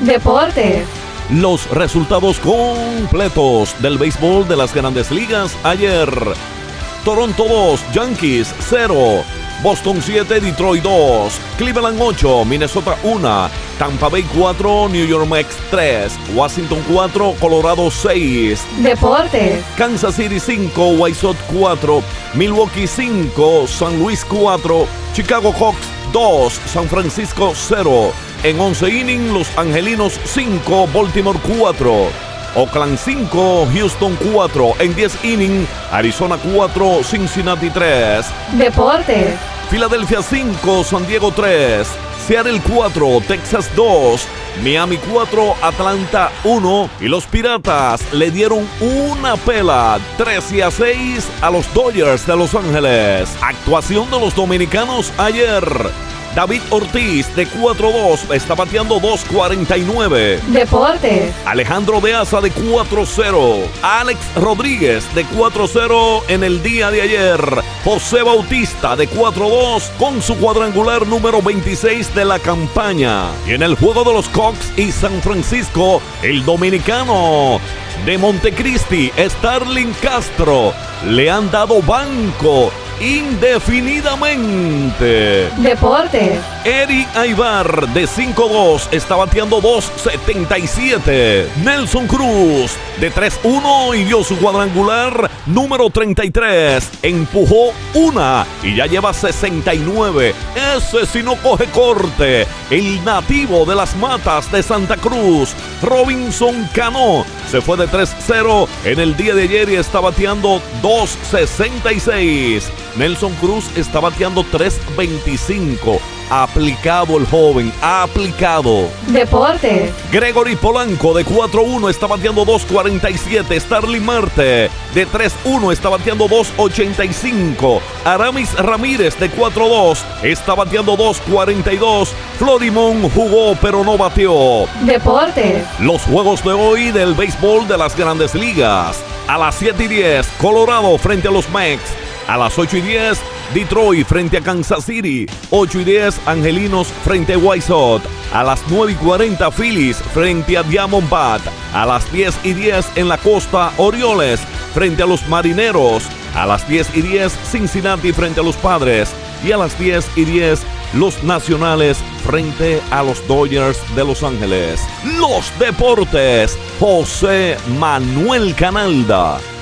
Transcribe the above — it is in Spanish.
Deportes. Los resultados completos del béisbol de las Grandes Ligas ayer. Toronto 2, Yankees 0, Boston 7, Detroit 2, Cleveland 8, Minnesota 1, Tampa Bay 4, New York Mets 3, Washington 4, Colorado 6. Deportes. Kansas City 5, White Sox 4, Milwaukee 5, San Luis 4, Chicago Cubs 2, San Francisco 0. En 11 innings, Los Angelinos 5, Baltimore 4. Oakland 5, Houston 4. En 10 innings, Arizona 4, Cincinnati 3. Deportes. Filadelfia 5, San Diego 3. Seattle 4, Texas 2. Miami 4, Atlanta 1. Y los Piratas le dieron una pela 13-6 a los Dodgers de Los Ángeles. Actuación de los dominicanos ayer. David Ortiz de 4-2 está bateando 2.49. Deportes. Alejandro De Asa de 4-0. Alex Rodríguez de 4-0 en el día de ayer. José Bautista de 4-2 con su cuadrangular número 26 de la campaña. Y en el juego de los Cubs y San Francisco, el dominicano de Montecristi, Starling Castro, le han dado banco indefinidamente. Deportes. Eri Aybar de 5-2 está bateando 2.77. Nelson Cruz de 3-1 y dio su cuadrangular número 33. Empujó una y ya lleva 69. Ese si no coge corte. El nativo de las Matas de Santa Cruz, Robinson Cano, se fue de 3-0 en el día de ayer y está bateando 2.66. Nelson Cruz está bateando 3.25. Aplicado el joven, aplicado. Deportes. Gregory Polanco de 4-1 está bateando 2.47. Starling Marte de 3-1 está bateando 2.85. Aramis Ramírez de 4-2 está bateando 2.42. Florimón jugó pero no bateó. Deportes. Los juegos de hoy del béisbol de las Grandes Ligas. A las 7:10, Colorado frente a los Mets. A las 8:10, Detroit frente a Kansas City. 8:10, Angelinos frente a White Sox. A las 9:40, Phillies frente a Diamondbacks. A las 10:10 en la costa, Orioles frente a los Marineros. A las 10:10, Cincinnati frente a los Padres. Y a las 10:10, los Nacionales frente a los Dodgers de Los Ángeles. Los deportes, José Manuel Canalda.